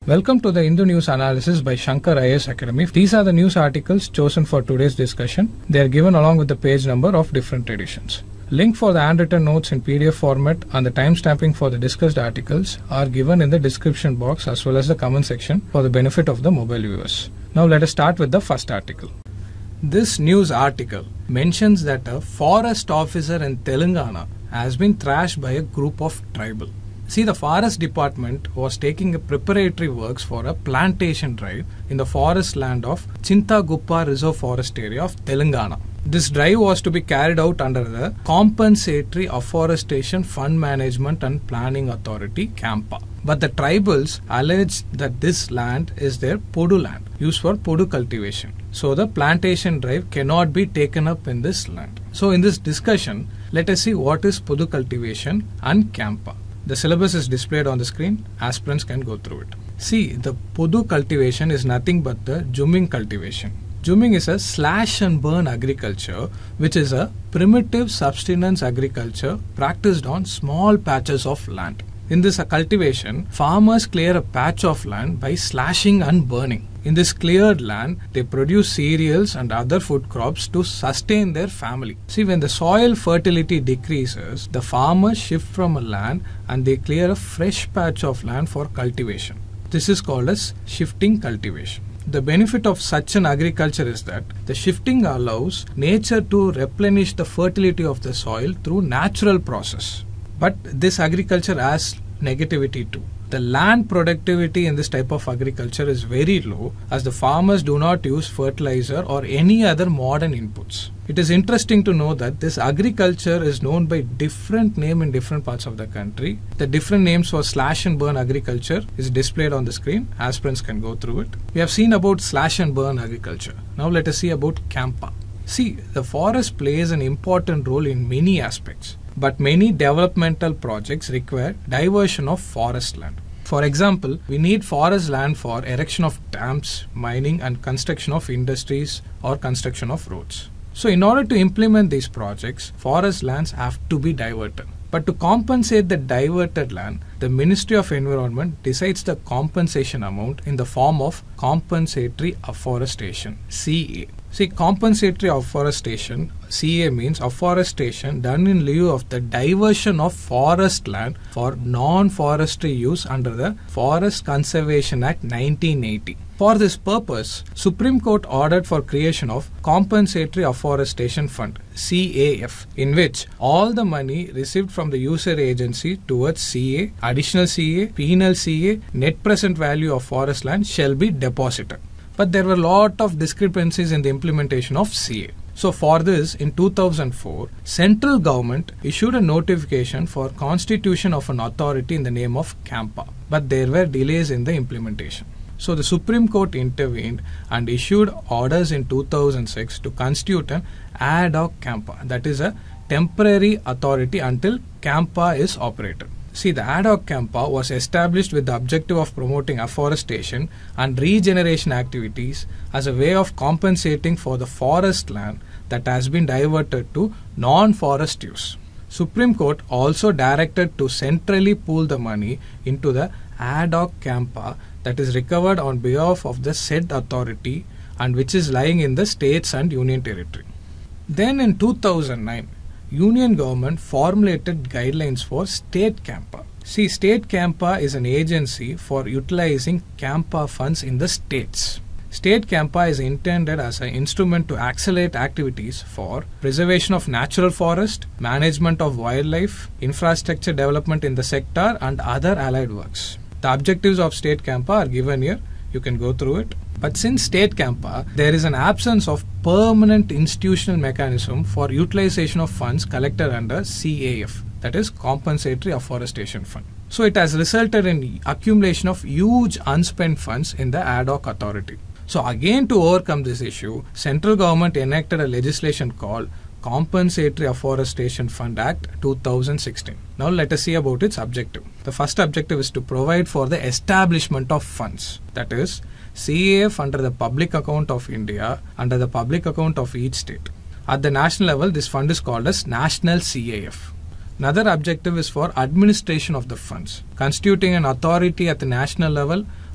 Welcome to the Hindu News Analysis by Shankar IAS Academy. These are the news articles chosen for today's discussion. They are given along with the page number of different editions. Link for the handwritten notes in PDF format and the timestamping for the discussed articles are given in the description box as well as the comment section for the benefit of the mobile viewers. Now let us start with the first article. This news article mentions that a forest officer in Telangana has been thrashed by a group of tribal. See, the forest department was taking a preparatory works for a plantation drive in the forest land of Chintaguppa Reserve Forest area of Telangana. This drive was to be carried out under the Compensatory Afforestation Fund Management and Planning Authority (CAMPA). But the tribals alleged that this land is their Podu land, used for Podu cultivation. So the plantation drive cannot be taken up in this land. So in this discussion, let us see what is Podu cultivation and CAMPA. The syllabus is displayed on the screen. Aspirants can go through it. See, the Podu cultivation is nothing but the Jumming cultivation. Jumming is a slash and burn agriculture, which is a primitive subsistence agriculture practiced on small patches of land. In this cultivation, farmers clear a patch of land by slashing and burning. In this cleared land, they produce cereals and other food crops to sustain their family. See, when the soil fertility decreases, the farmers shift from a land and they clear a fresh patch of land for cultivation. This is called as shifting cultivation. The benefit of such an agriculture is that the shifting allows nature to replenish the fertility of the soil through natural process. But this agriculture has negativity too. The land productivity in this type of agriculture is very low as the farmers do not use fertilizer or any other modern inputs. It is interesting to know that this agriculture is known by different name in different parts of the country. The different names for slash and burn agriculture is displayed on the screen. Aspirants can go through it. We have seen about slash and burn agriculture. Now let us see about CAMPA. See, the forest plays an important role in many aspects. But many developmental projects require diversion of forest land. For example, we need forest land for erection of dams, mining and construction of industries or construction of roads. So in order to implement these projects, forest lands have to be diverted. But to compensate the diverted land, the Ministry of Environment decides the compensation amount in the form of compensatory afforestation (CA). See, compensatory afforestation (CA) means afforestation done in lieu of the diversion of forest land for non-forestry use under the Forest Conservation Act 1980. For this purpose, Supreme Court ordered for creation of Compensatory Afforestation Fund (CAF), in which all the money received from the user agency towards CA, additional CA, penal CA, net present value of forest land shall be deposited. But there were a lot of discrepancies in the implementation of CA. So for this, in 2004, central government issued a notification for constitution of an authority in the name of CAMPA. But there were delays in the implementation. So the Supreme Court intervened and issued orders in 2006 to constitute an ad hoc CAMPA, that is a temporary authority until CAMPA is operated. See, the ad hoc CAMPA was established with the objective of promoting afforestation and regeneration activities as a way of compensating for the forest land that has been diverted to non-forest use. Supreme Court also directed to centrally pool the money into the ad hoc CAMPA that is recovered on behalf of the said authority and which is lying in the states and union territory. Then in 2009, Union government formulated guidelines for State CAMPA. See, State CAMPA is an agency for utilizing CAMPA funds in the states. State CAMPA is intended as an instrument to accelerate activities for preservation of natural forest, management of wildlife, infrastructure development in the sector and other allied works. The objectives of State CAMPA are given here. You can go through it. But since State CAMPA, there is an absence of permanent institutional mechanism for utilization of funds collected under CAF, that is Compensatory Afforestation Fund. So it has resulted in accumulation of huge unspent funds in the ad hoc authority. So again, to overcome this issue, central government enacted a legislation called Compensatory Afforestation Fund Act 2016. Now let us see about its objective. The first objective is to provide for the establishment of funds, that is CAF under the public account of India, under the public account of each state. At the national level, this fund is called as National CAF. Another objective is for administration of the funds, constituting an authority at the national level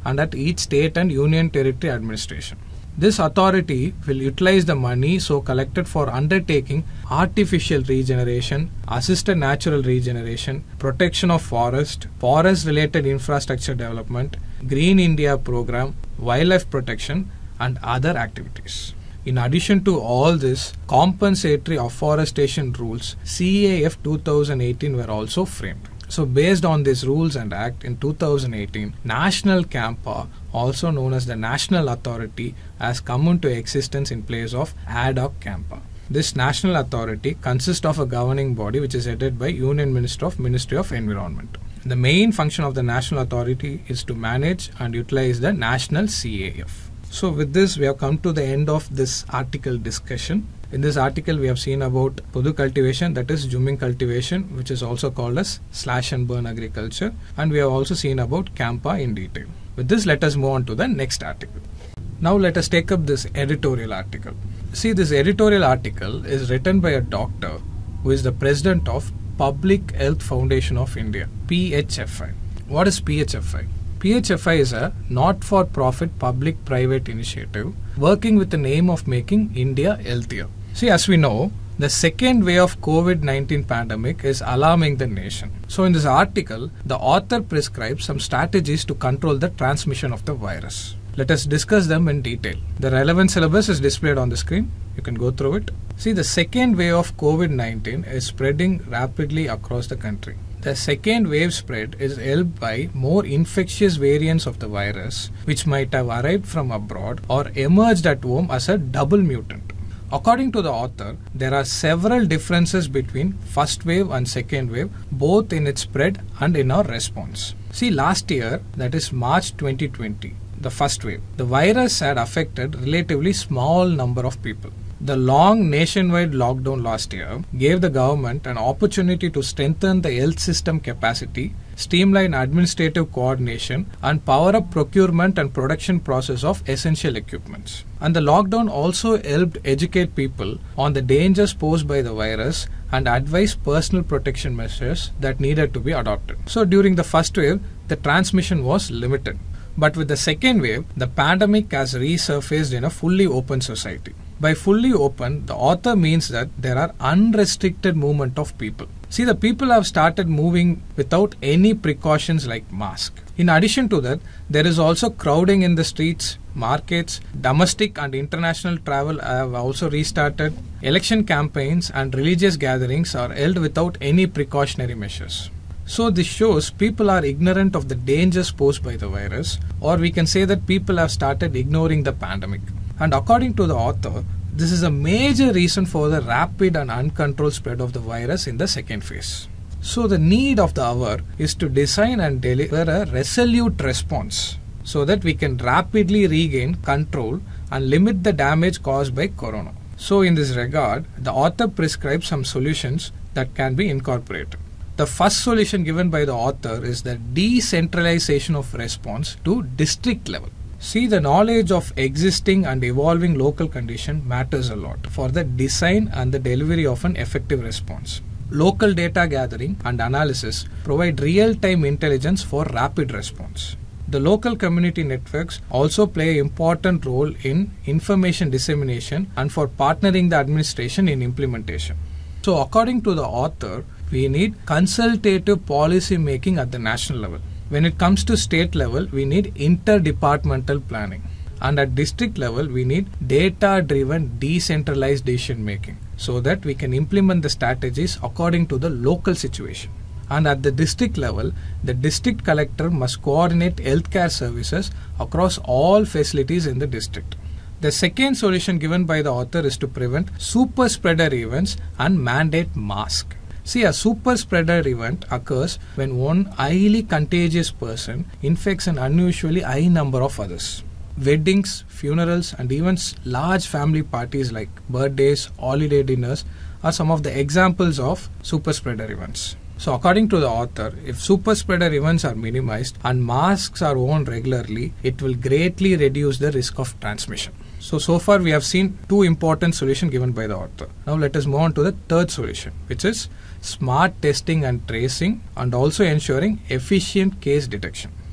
and at each state and union territory administration. This authority will utilize the money so collected for undertaking artificial regeneration, assisted natural regeneration, protection of forest related infrastructure development, Green India program, wildlife protection and other activities. In addition to all this, compensatory afforestation rules CAF 2018 were also framed. So based on these rules and act in 2018, National Campa, also known as the National Authority, has come into existence in place of Ad hoc Campa. This National Authority consists of a governing body which is headed by Union Minister of Ministry of Environment. The main function of the National Authority is to manage and utilize the National CAF. So with this, we have come to the end of this article discussion. In this article, we have seen about Pudu cultivation, that is Jumming cultivation, which is also called as slash and burn agriculture. And we have also seen about Campa in detail. With this, let us move on to the next article. Now let us take up this editorial article. See, this editorial article is written by a doctor who is the president of Public Health Foundation of India, PHFI. What is PHFI? PHFI is a not-for-profit public-private initiative working with the aim of making India healthier. See, as we know, the second wave of COVID-19 pandemic is alarming the nation. So in this article, the author prescribes some strategies to control the transmission of the virus. Let us discuss them in detail. The relevant syllabus is displayed on the screen. You can go through it. See, the second wave of COVID-19 is spreading rapidly across the country. The second wave spread is helped by more infectious variants of the virus which might have arrived from abroad or emerged at home as a double mutant. According to the author, there are several differences between first wave and second wave, both in its spread and in our response. See, last year, that is March 2020, the first wave, the virus had affected relatively small number of people. The long nationwide lockdown last year gave the government an opportunity to strengthen the health system capacity, streamline administrative coordination, and power up procurement and production process of essential equipments. And the lockdown also helped educate people on the dangers posed by the virus and advise personal protection measures that needed to be adopted. So during the first wave, the transmission was limited. But with the second wave, the pandemic has resurfaced in a fully open society. By fully open, the author means that there are unrestricted movement of people. See, the people have started moving without any precautions like mask. In addition to that, there is also crowding in the streets, markets, domestic and international travel have also restarted. Election campaigns and religious gatherings are held without any precautionary measures. So this shows people are ignorant of the dangers posed by the virus, or we can say that people have started ignoring the pandemic. And according to the author, this is a major reason for the rapid and uncontrolled spread of the virus in the second phase. So the need of the hour is to design and deliver a resolute response so that we can rapidly regain control and limit the damage caused by corona. So in this regard, the author prescribes some solutions that can be incorporated. The first solution given by the author is the decentralization of response to district level. See, the knowledge of existing and evolving local condition matters a lot for the design and the delivery of an effective response. Local data gathering and analysis provide real-time intelligence for rapid response. The local community networks also play an important role in information dissemination and for partnering the administration in implementation. So according to the author, we need consultative policy making at the national level. When it comes to state level, we need interdepartmental planning. And at district level, we need data-driven decentralized decision making so that we can implement the strategies according to the local situation. And at the district level, the district collector must coordinate healthcare services across all facilities in the district. The second solution given by the author is to prevent super spreader events and mandate mask. See, a super spreader event occurs when one highly contagious person infects an unusually high number of others. Weddings, funerals, and even large family parties like birthdays, holiday dinners are some of the examples of super spreader events. So according to the author, if super spreader events are minimized and masks are worn regularly, it will greatly reduce the risk of transmission. So far we have seen two important solutions given by the author. Now let us move on to the third solution, which is smart testing and tracing and also ensuring efficient case detection.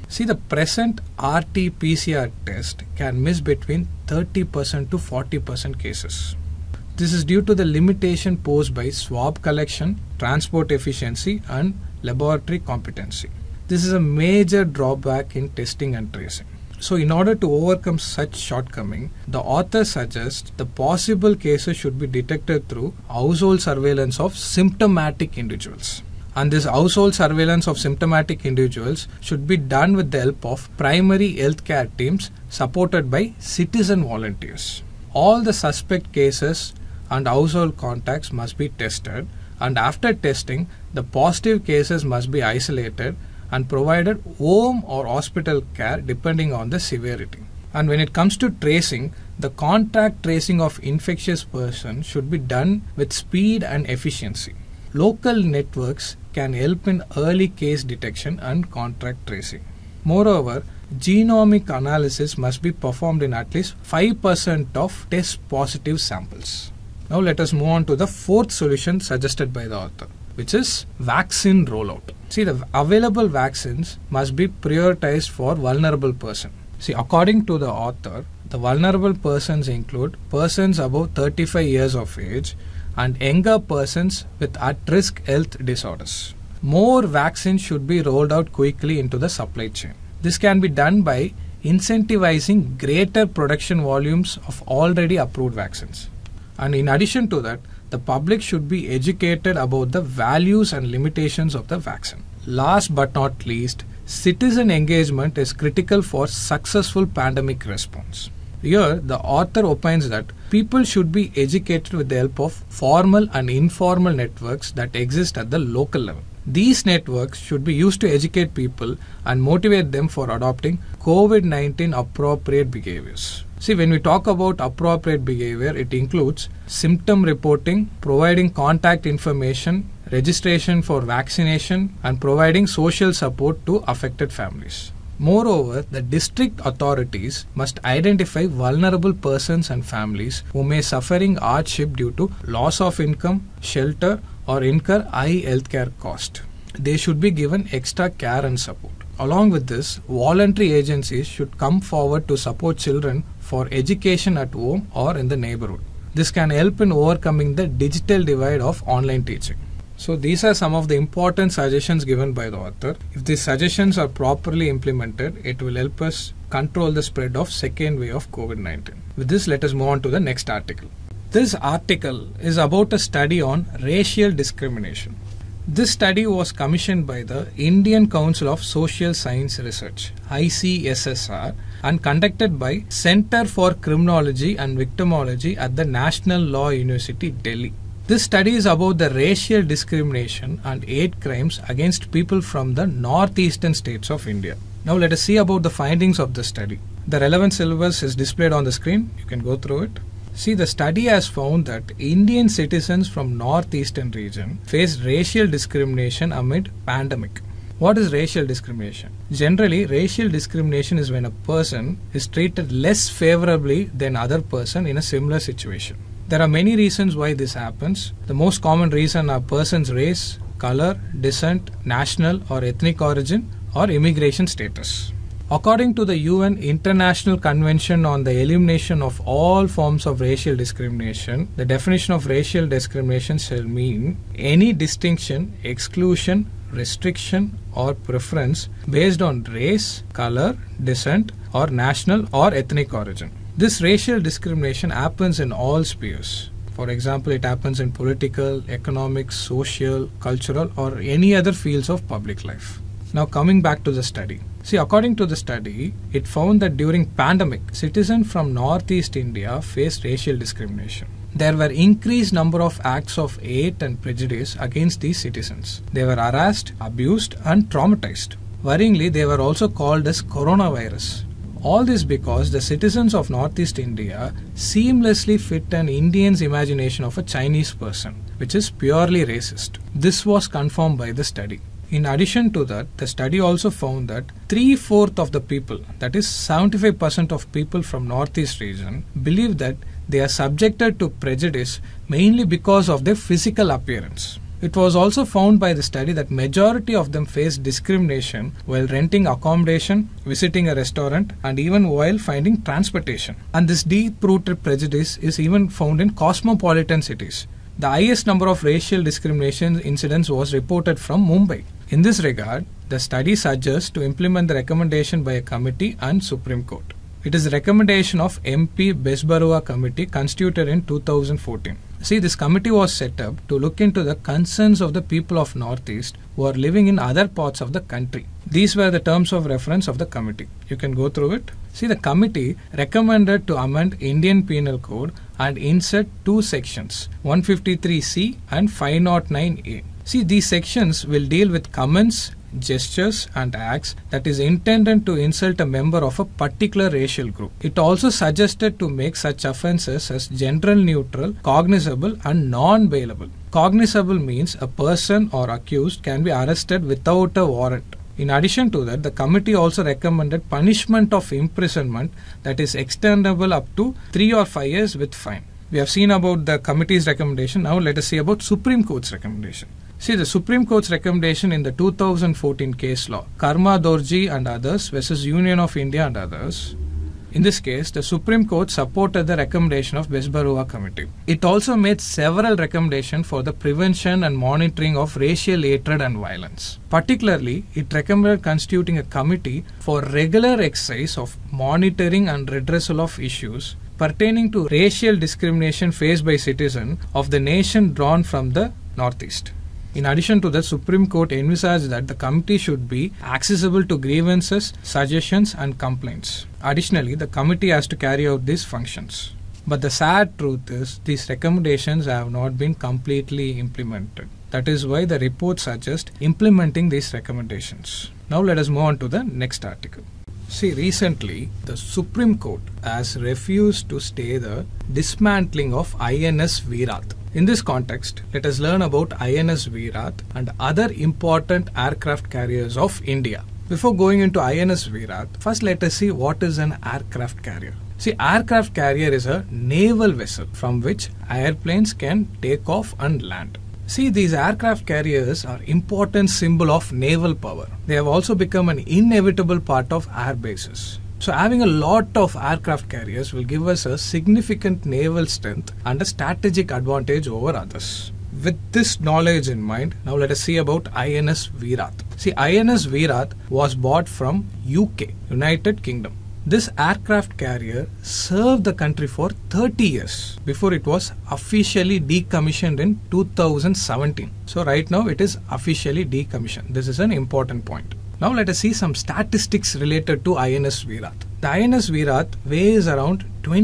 See, the present RT-PCR test can miss between 30% to 40% cases. This is due to the limitation posed by swab collection, transport efficiency, and laboratory competency. This is a major drawback in testing and tracing. So, in order to overcome such shortcoming, the author suggests the possible cases should be detected through household surveillance of symptomatic individuals. And this household surveillance of symptomatic individuals should be done with the help of primary healthcare teams supported by citizen volunteers. All the suspect cases and household contacts must be tested, and after testing, the positive cases must be isolated and provided home or hospital care depending on the severity. And when it comes to tracing, the contact tracing of infectious persons should be done with speed and efficiency. Local networks can help in early case detection and contact tracing. Moreover, genomic analysis must be performed in at least 5% of test positive samples. Now let us move on to the fourth solution suggested by the author, which is vaccine rollout. See, the available vaccines must be prioritized for vulnerable persons. See, according to the author, the vulnerable persons include persons above 35 years of age and younger persons with at-risk health disorders. More vaccines should be rolled out quickly into the supply chain. This can be done by incentivizing greater production volumes of already approved vaccines. And in addition to that, the public should be educated about the values and limitations of the vaccine. Last but not least, citizen engagement is critical for successful pandemic response. Here, the author opines that people should be educated with the help of formal and informal networks that exist at the local level. These networks should be used to educate people and motivate them for adopting COVID-19 appropriate behaviors. See, when we talk about appropriate behavior, it includes symptom reporting, providing contact information, registration for vaccination, and providing social support to affected families. Moreover, the district authorities must identify vulnerable persons and families who may suffering hardship due to loss of income, shelter, or incur high healthcare cost. They should be given extra care and support. Along with this, voluntary agencies should come forward to support children for education at home or in the neighborhood. This can help in overcoming the digital divide of online teaching. So these are some of the important suggestions given by the author. If these suggestions are properly implemented, it will help us control the spread of second wave of COVID-19. With this, let us move on to the next article. This article is about a study on racial discrimination. This study was commissioned by the Indian Council of Social Science Research, ICSSR, and conducted by Center for Criminology and Victimology at the National Law University, Delhi. This study is about the racial discrimination and hate crimes against people from the northeastern states of India. Now let us see about the findings of the study. The relevant syllabus is displayed on the screen. You can go through it. See, the study has found that Indian citizens from northeastern region face racial discrimination amid pandemic. What is racial discrimination? Generally, racial discrimination is when a person is treated less favorably than other person in a similar situation. There are many reasons why this happens. The most common reason are person's race, color, descent, national or ethnic origin, or immigration status. According to the UN International Convention on the Elimination of All Forms of Racial Discrimination, the definition of racial discrimination shall mean any distinction, exclusion, restriction or preference based on race, color, descent or national or ethnic origin. This racial discrimination happens in all spheres. For example, it happens in political, economic, social, cultural or any other fields of public life. Now coming back to the study. See, according to the study, it found that during pandemic, citizens from Northeast India faced racial discrimination. There were increased number of acts of hate and prejudice against these citizens. They were harassed, abused and traumatized. Worryingly, they were also called as coronavirus. All this because the citizens of Northeast India seamlessly fit an Indian's imagination of a Chinese person, which is purely racist. This was confirmed by the study. In addition to that, the study also found that 3/4 of the people, that is 75% of people from Northeast region, believe that they are subjected to prejudice mainly because of their physical appearance. It was also found by the study that majority of them faced discrimination while renting accommodation, visiting a restaurant, and even while finding transportation. And this deep-rooted prejudice is even found in cosmopolitan cities. The highest number of racial discrimination incidents was reported from Mumbai. In this regard, the study suggests to implement the recommendation by a committee and Supreme Court. It is the recommendation of MP Besbarua Committee constituted in 2014. See, this committee was set up to look into the concerns of the people of Northeast who are living in other parts of the country. These were the terms of reference of the committee. You can go through it. See, the committee recommended to amend Indian Penal Code and insert two sections, 153C and 509A. See, these sections will deal with comments, gestures and acts that is intended to insult a member of a particular racial group. It also suggested to make such offences as gender neutral, cognizable and non-bailable. Cognizable means a person or accused can be arrested without a warrant. In addition to that, the committee also recommended punishment of imprisonment that is extendable up to 3 or 5 years with fine. We have seen about the committee's recommendation. Now let us see about Supreme Court's recommendation. See, the Supreme Court's recommendation in the 2014 case law, Karma Dorji and others versus Union of India and others. In this case, the Supreme Court supported the recommendation of Besbarua Committee. It also made several recommendations for the prevention and monitoring of racial hatred and violence. Particularly, it recommended constituting a committee for regular exercise of monitoring and redressal of issues pertaining to racial discrimination faced by citizens of the nation drawn from the Northeast. In addition to that, Supreme Court envisaged that the committee should be accessible to grievances, suggestions and complaints. Additionally, the committee has to carry out these functions. But the sad truth is, these recommendations have not been completely implemented. That is why the report suggests implementing these recommendations. Now let us move on to the next article. See, recently, the Supreme Court has refused to stay the dismantling of INS Virat. In this context, let us learn about INS Virat and other important aircraft carriers of India. Before going into INS Virat, first let us see what is an aircraft carrier. See, aircraft carrier is a naval vessel from which airplanes can take off and land. See, these aircraft carriers are important symbol of naval power. They have also become an inevitable part of air bases. So having a lot of aircraft carriers will give us a significant naval strength and a strategic advantage over others. With this knowledge in mind, now let us see about INS Virat. See, INS Virat was bought from UK, United Kingdom. This aircraft carrier served the country for 30 years before it was officially decommissioned in 2017. So right now it is officially decommissioned. This is an important point. Now let us see some statistics related to INS Virat. The INS Virat weighs around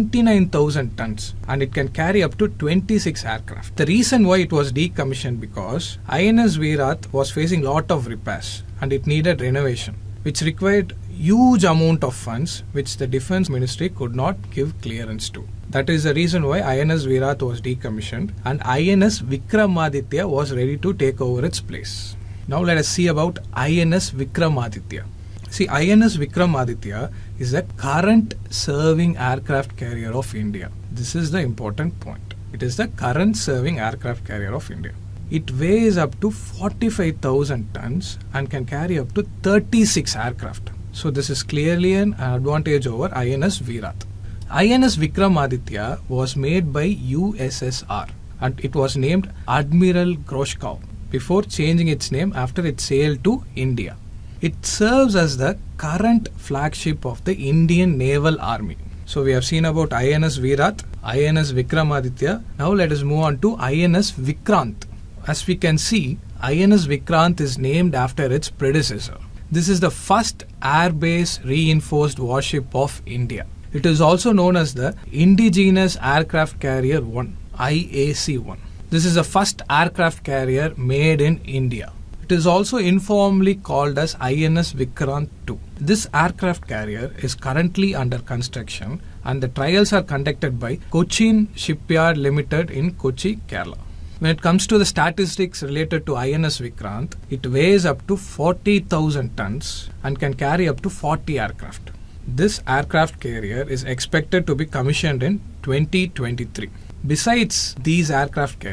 29,000 tons and it can carry up to 26 aircraft. The reason why it was decommissioned because INS Virat was facing lot of repairs and it needed renovation, which required huge amount of funds which the Defence Ministry could not give clearance to. That is the reason why INS Virat was decommissioned and INS Vikramaditya was ready to take over its place. Now let us see about INS Vikramaditya. See, INS Vikramaditya is the current serving aircraft carrier of India. This is the important point. It is the current serving aircraft carrier of India. It weighs up to 45,000 tons and can carry up to 36 aircraft. So this is clearly an advantage over INS Virat. INS Vikramaditya was made by USSR and it was named Admiral Groshkov before changing its name after it sailed to India. It serves as the current flagship of the Indian Naval Army. So we have seen about INS Virat, INS Vikramaditya. Now let us move on to INS Vikrant. As we can see, INS Vikrant is named after its predecessor. This is the first air-base reinforced warship of India. It is also known as the Indigenous Aircraft Carrier 1, IAC-1. This is the first aircraft carrier made in India. It is also informally called as INS Vikrant II. This aircraft carrier is currently under construction and the trials are conducted by Cochin Shipyard Limited in Kochi, Kerala. When it comes to the statistics related to INS Vikrant, it weighs up to 40,000 tons and can carry up to 40 aircraft. This aircraft carrier is expected to be commissioned in 2023. Besides these aircraft carrier,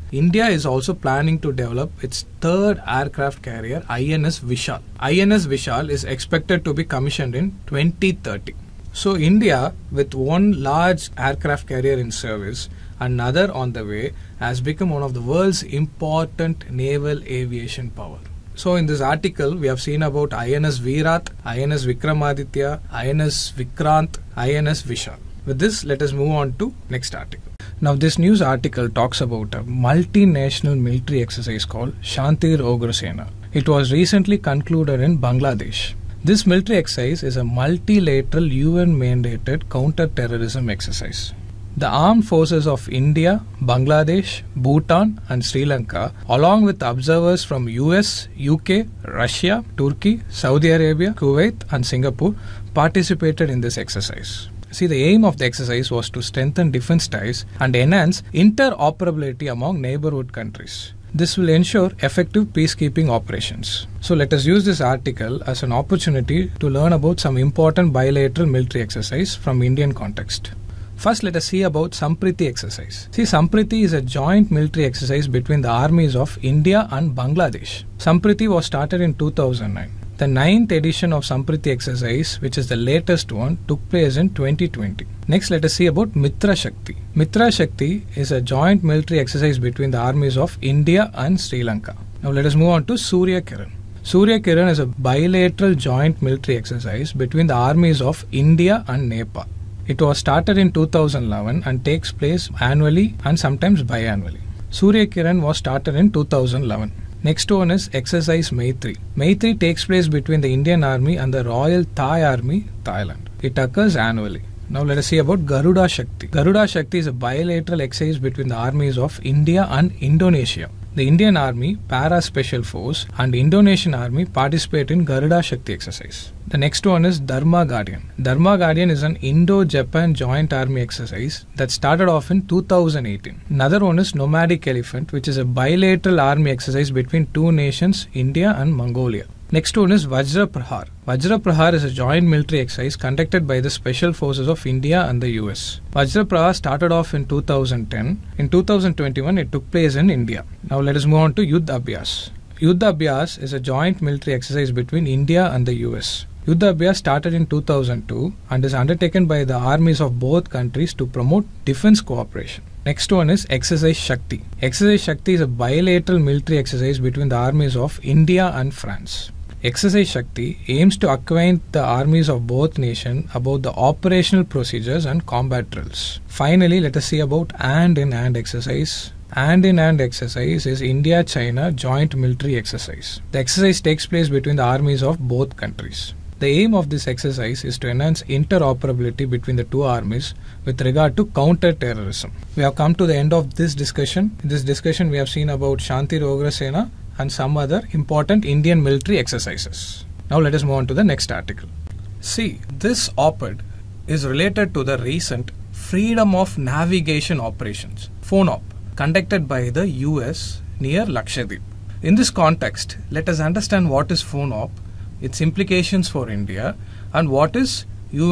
India is also planning to develop its third aircraft carrier, INS Vishal. INS Vishal is expected to be commissioned in 2030. So India, with one large aircraft carrier in service, another on the way, has become one of the world's important naval aviation power. So in this article, we have seen about INS Virat, INS Vikramaditya, INS Vikrant, INS Vishal. With this, let us move on to next article. Now this news article talks about a multinational military exercise called Shanti Ugrasena. It was recently concluded in Bangladesh. This military exercise is a multilateral UN-mandated counter-terrorism exercise. The armed forces of India, Bangladesh, Bhutan and Sri Lanka, along with observers from US, UK, Russia, Turkey, Saudi Arabia, Kuwait and Singapore participated in this exercise. See, the aim of the exercise was to strengthen defense ties and enhance interoperability among neighborhood countries. This will ensure effective peacekeeping operations. So let us use this article as an opportunity to learn about some important bilateral military exercise from Indian context. First, let us see about Sampriti exercise. See, Sampriti is a joint military exercise between the armies of India and Bangladesh. Sampriti was started in 2009. The 9th edition of Sampriti exercise, which is the latest one, took place in 2020. Next, let us see about Mitra Shakti. Mitra Shakti is a joint military exercise between the armies of India and Sri Lanka. Now, let us move on to Surya Kiran. Surya Kiran is a bilateral joint military exercise between the armies of India and Nepal. It was started in 2011 and takes place annually and sometimes biannually. Surya Kiran was started in 2011. Next one is Exercise Maitri. Maitri takes place between the Indian Army and the Royal Thai Army, Thailand. It occurs annually. Now let us see about Garuda Shakti. Garuda Shakti is a bilateral exercise between the armies of India and Indonesia. The Indian Army, Para Special Force and Indonesian Army participate in Garuda Shakti exercise. The next one is Dharma Guardian. Dharma Guardian is an Indo-Japan joint army exercise that started off in 2018. Another one is Nomadic Elephant, which is a bilateral army exercise between two nations, India and Mongolia. Next one is Vajra Prahar. Vajra Prahar is a joint military exercise conducted by the Special Forces of India and the US. Vajra Prahar started off in 2010. In 2021, it took place in India. Now let us move on to Yuddha Abhyas. Yuddha Abhyas is a joint military exercise between India and the US. Yuddha Abhyas started in 2002 and is undertaken by the armies of both countries to promote defense cooperation. Next one is Exercise Shakti. Exercise Shakti is a bilateral military exercise between the armies of India and France. Exercise Shakti aims to acquaint the armies of both nations about the operational procedures and combat drills. Finally, let us see about hand-in-hand exercise. Hand-in-hand exercise is India-China joint military exercise. The exercise takes place between the armies of both countries. The aim of this exercise is to enhance interoperability between the two armies with regard to counter-terrorism. We have come to the end of this discussion. In this discussion, we have seen about Shanti Ugrasena and some other important Indian military exercises. Now let us move on to the next article. See, this op-ed is related to the recent Freedom of Navigation Operations, FONOP, conducted by the US near Lakshadweep. In this context, let us understand what is FONOP, its implications for India, and what is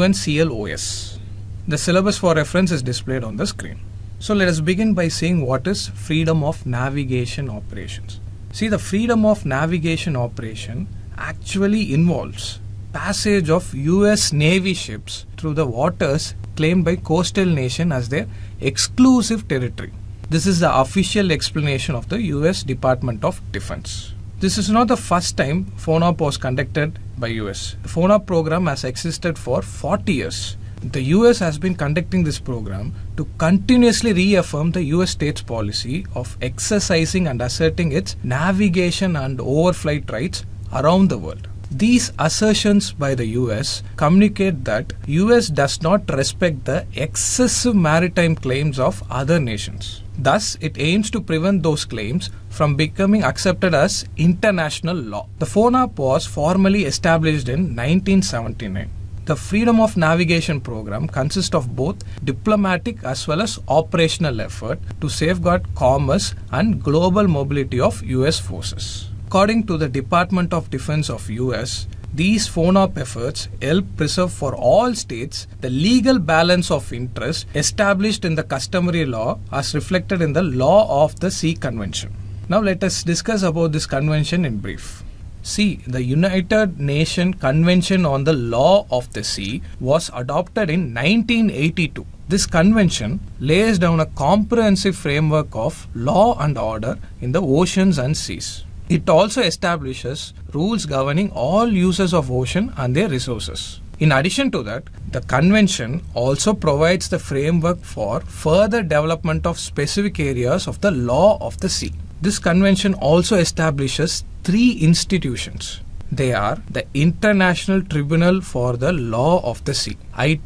UNCLOS. The syllabus for reference is displayed on the screen. So let us begin by seeing what is Freedom of Navigation Operations. See, the Freedom of Navigation Operation actually involves passage of US Navy ships through the waters claimed by coastal nation as their exclusive territory. This is the official explanation of the US Department of Defense. This is not the first time FONOP was conducted by US. The FONOP program has existed for 40 years. The US has been conducting this program to continuously reaffirm the US state's policy of exercising and asserting its navigation and overflight rights around the world. These assertions by the US communicate that US does not respect the excessive maritime claims of other nations. Thus, it aims to prevent those claims from becoming accepted as international law. The FONOP was formally established in 1979. The Freedom of Navigation program consists of both diplomatic as well as operational effort to safeguard commerce and global mobility of US forces. According to the Department of Defense of US, These FONOP efforts help preserve for all states the legal balance of interest established in the customary law as reflected in the Law of the Sea Convention. Now let us discuss about this convention in brief. See, the United Nations Convention on the Law of the Sea was adopted in 1982. This convention lays down a comprehensive framework of law and order in the oceans and seas. It also establishes rules governing all users of ocean and their resources. In addition to that, the convention also provides the framework for further development of specific areas of the law of the sea. This convention also establishes 3 institutions. They are the International Tribunal for the Law of the Sea,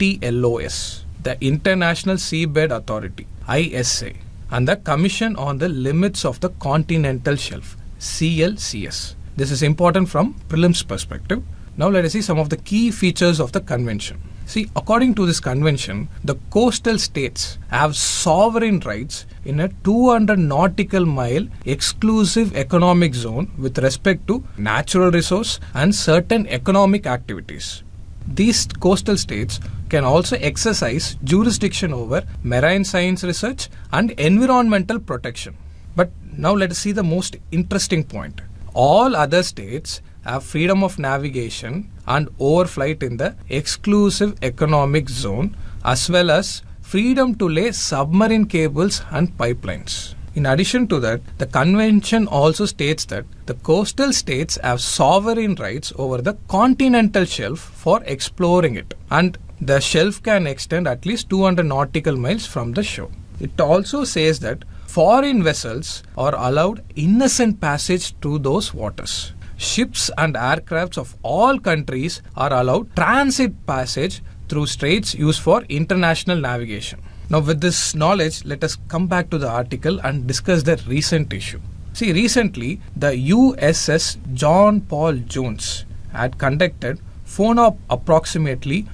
ITLOS, the International Seabed Authority, ISA, and the Commission on the Limits of the Continental Shelf, CLCS. This is important from prelims perspective. Now let us see some of the key features of the convention. See, according to this convention, the coastal states have sovereign rights in a 200 nautical mile exclusive economic zone with respect to natural resource and certain economic activities. These coastal states can also exercise jurisdiction over marine science research and environmental protection. But now let us see the most interesting point. All other states have freedom of navigation and overflight in the exclusive economic zone, as well as freedom to lay submarine cables and pipelines. In addition to that, the convention also states that the coastal states have sovereign rights over the continental shelf for exploring it, and the shelf can extend at least 200 nautical miles from the shore. It also says that foreign vessels are allowed innocent passage through those waters. Ships and aircrafts of all countries are allowed transit passage through straits used for international navigation. Now with this knowledge, let us come back to the article and discuss the recent issue. See, recently the USS John Paul Jones had conducted FONOP approximately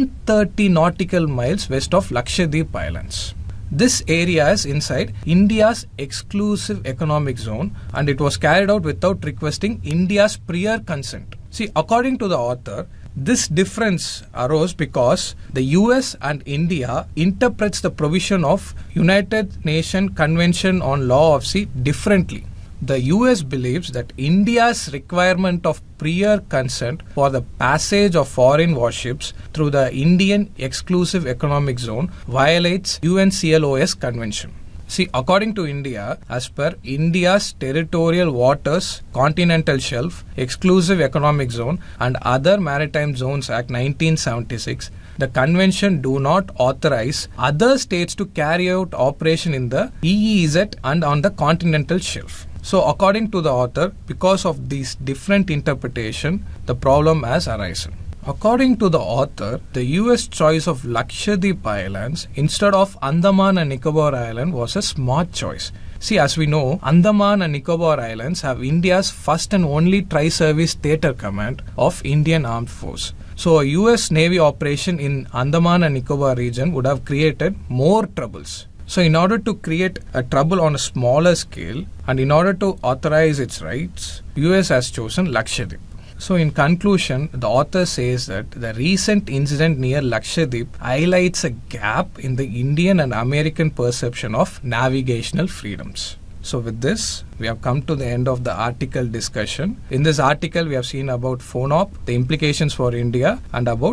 130 nautical miles west of Lakshadweep Islands. This area is inside India's exclusive economic zone, and it was carried out without requesting India's prior consent. See, according to the author, this difference arose because the US and India interprets the provision of United Nations Convention on Law of Sea differently. The US believes that India's requirement of prior consent for the passage of foreign warships through the Indian exclusive economic zone violates UNCLOS convention. See, according to India, as per India's territorial waters, continental shelf, exclusive economic zone and other maritime zones Act 1976, the convention do not authorize other states to carry out operation in the EEZ and on the continental shelf. So according to the author, because of these different interpretation, the problem has arisen. According to the author, the US choice of Lakshadweep Islands instead of Andaman and Nicobar Island was a smart choice. See, as we know, Andaman and Nicobar Islands have India's first and only tri-service theatre command of Indian Armed Force. So a US Navy operation in Andaman and Nicobar region would have created more troubles. So in order to create a trouble on a smaller scale and in order to authorize its rights, US has chosen Lakshadweep. So in conclusion, the author says that the recent incident near Lakshadweep highlights a gap in the Indian and American perception of navigational freedoms. So with this, we have come to the end of the article discussion. In this article, we have seen about FONOP, the implications for India, and about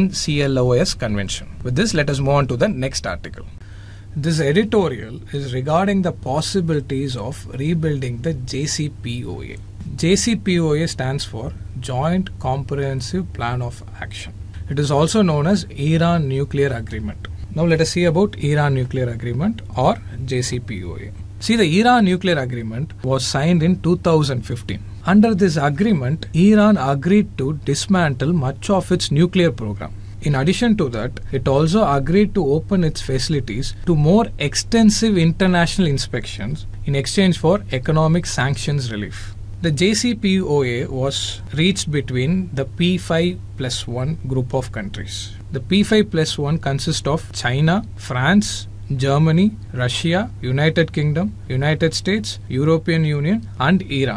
UNCLOS convention. With this, let us move on to the next article. This editorial is regarding the possibilities of rebuilding the JCPOA. JCPOA stands for Joint Comprehensive Plan of Action. It is also known as Iran Nuclear Agreement. Now let us see about Iran Nuclear Agreement or JCPOA. See, the Iran Nuclear Agreement was signed in 2015. Under this agreement, Iran agreed to dismantle much of its nuclear program. In addition to that, it also agreed to open its facilities to more extensive international inspections in exchange for economic sanctions relief. The JCPOA was reached between the P5+1 group of countries. The P5+1 consists of China, France, Germany, Russia, United Kingdom, United States, European Union and Iran.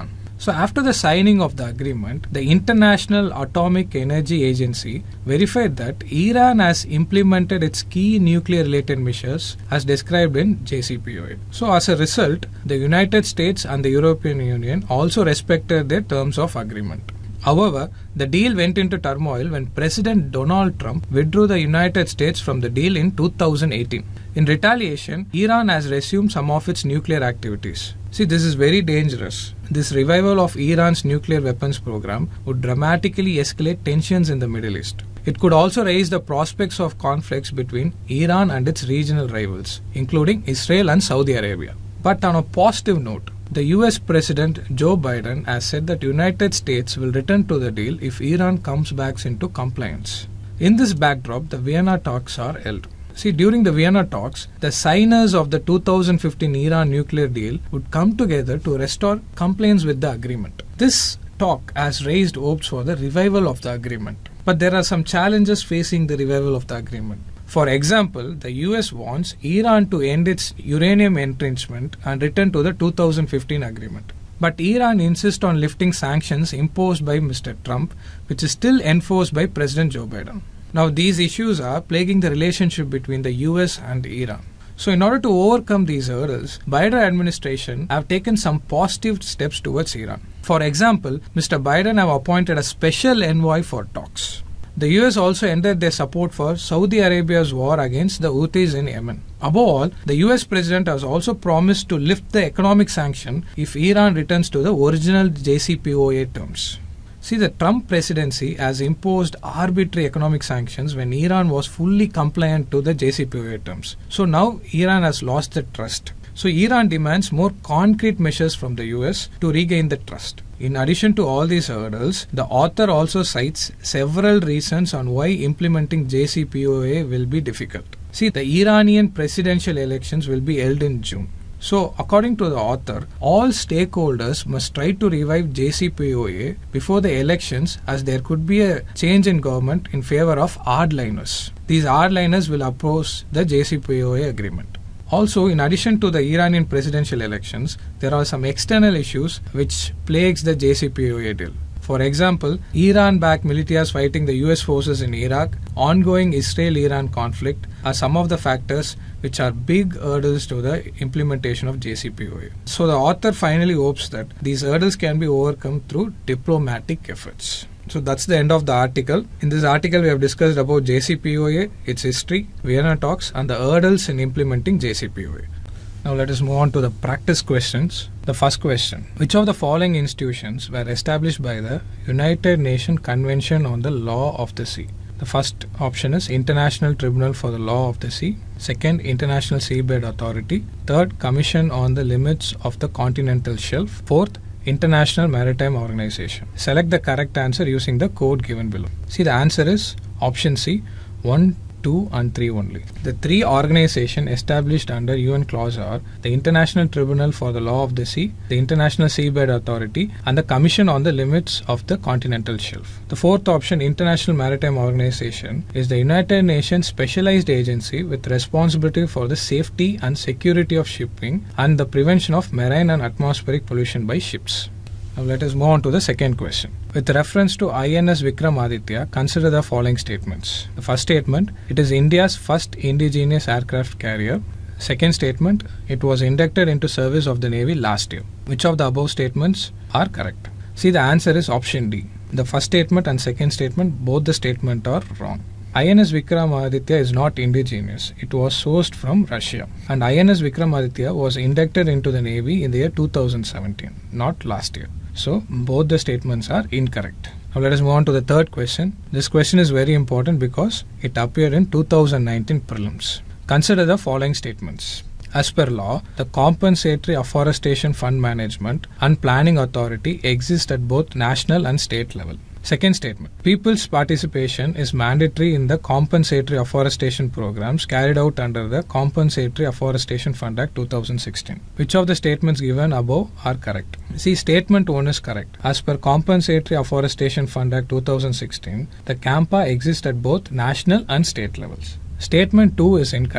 So after the signing of the agreement, the International Atomic Energy Agency verified that Iran has implemented its key nuclear-related measures as described in JCPOA. So as a result, the United States and the European Union also respected their terms of agreement. However, the deal went into turmoil when President Donald Trump withdrew the United States from the deal in 2018. In retaliation, Iran has resumed some of its nuclear activities. See, this is very dangerous. This revival of Iran's nuclear weapons program would dramatically escalate tensions in the Middle East. It could also raise the prospects of conflicts between Iran and its regional rivals, including Israel and Saudi Arabia. But on a positive note, the US President Joe Biden has said that the United States will return to the deal if Iran comes back into compliance. In this backdrop, the Vienna talks are held. See, during the Vienna talks, the signers of the 2015 Iran nuclear deal would come together to restore compliance with the agreement. This talk has raised hopes for the revival of the agreement. But there are some challenges facing the revival of the agreement. For example, the US wants Iran to end its uranium entrenchment and return to the 2015 agreement. But Iran insists on lifting sanctions imposed by Mr. Trump, which is still enforced by President Joe Biden. Now, these issues are plaguing the relationship between the US and Iran. So, in order to overcome these hurdles, Biden administration have taken some positive steps towards Iran. For example, Mr. Biden have appointed a special envoy for talks. The US also ended their support for Saudi Arabia's war against the Houthis in Yemen. Above all, the US president has also promised to lift the economic sanction if Iran returns to the original JCPOA terms. See, the Trump presidency has imposed arbitrary economic sanctions when Iran was fully compliant to the JCPOA terms. So now Iran has lost the trust. So Iran demands more concrete measures from the US to regain the trust. In addition to all these hurdles, the author also cites several reasons on why implementing JCPOA will be difficult. See, the Iranian presidential elections will be held in June. So, according to the author, all stakeholders must try to revive JCPOA before the elections, as there could be a change in government in favor of hardliners. These hardliners will oppose the JCPOA agreement. Also, in addition to the Iranian presidential elections, there are some external issues which plagues the JCPOA deal. For example, Iran-backed militias fighting the US forces in Iraq, ongoing Israel-Iran conflict are some of the factors which are big hurdles to the implementation of JCPOA. So the author finally hopes that these hurdles can be overcome through diplomatic efforts. So that's the end of the article. In this article, we have discussed about JCPOA, its history, Vienna talks, and the hurdles in implementing JCPOA. Now let us move on to the practice questions. The first question: which of the following institutions were established by the United Nations Convention on the Law of the Sea? The first option is International Tribunal for the Law of the Sea. Second, International Seabed Authority. Third, Commission on the Limits of the Continental Shelf. Fourth, International Maritime Organization. Select the correct answer using the code given below. See, the answer is option C, 1, 2 and 3 only. The three organizations established under UN clause are the International Tribunal for the Law of the Sea, the International Seabed Authority, and the Commission on the Limits of the Continental Shelf. The fourth option, International Maritime Organization, is the United Nations specialized agency with responsibility for the safety and security of shipping and the prevention of marine and atmospheric pollution by ships. Now let us move on to the second question. With reference to INS Vikramaditya, consider the following statements. The first statement: it is India's first indigenous aircraft carrier. Second statement: it was inducted into service of the Navy last year. Which of the above statements are correct? See, the answer is option D. The first statement and second statement, both the statements are wrong. INS Vikramaditya is not indigenous. It was sourced from Russia. And INS Vikramaditya was inducted into the Navy in the year 2017, not last year. So, both the statements are incorrect. Now, let us move on to the third question. This question is very important because it appeared in 2019 prelims. Consider the following statements. As per law, the Compensatory Afforestation Fund Management and Planning Authority exists at both national and state level. Second statement: people's participation is mandatory in the compensatory afforestation programs carried out under the Compensatory Afforestation Fund Act 2016. Which of the statements given above are correct? See, statement 1 is correct. As per Compensatory Afforestation Fund Act 2016, the CAMPA exists at both national and state levels. Statement 2 is incorrect.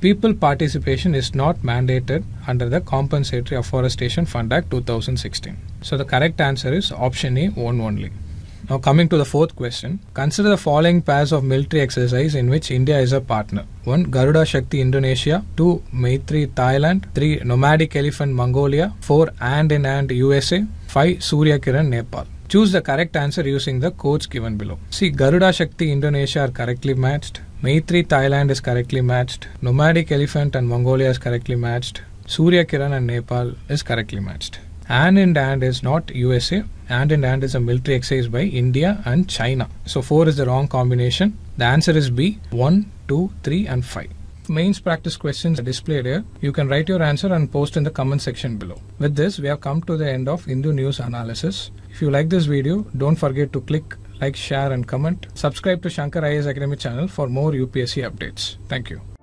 people participation is not mandated under the Compensatory Afforestation Fund Act 2016. So the correct answer is option A, one only. Now coming to the fourth question, consider the following pairs of military exercise in which India is a partner. 1. Garuda Shakti Indonesia. 2. Maitri Thailand. 3. Nomadic Elephant Mongolia. 4. Hand in Hand USA. 5. Surya Kiran Nepal. Choose the correct answer using the codes given below. See, Garuda Shakti Indonesia are correctly matched. Maitri Thailand is correctly matched. Nomadic Elephant and Mongolia is correctly matched. Surya Kiran and Nepal is correctly matched. Hand in Hand is not USA. Hand in Hand is a military exercise by India and China. So 4 is the wrong combination. The answer is B. 1, 2, 3 and 5. Mains practice questions are displayed here. You can write your answer and post in the comment section below. With this, we have come to the end of Hindu News Analysis. If you like this video, don't forget to click like, share and comment. Subscribe to Shankar IAS Academy channel for more UPSC updates. Thank you.